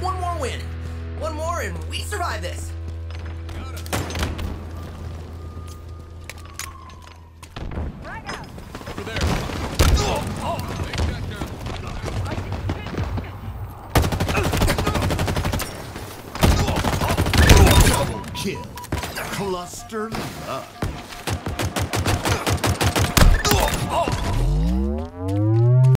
one more win. One more and we survive this. Over there. Take that down. Double kill. Cluster luck.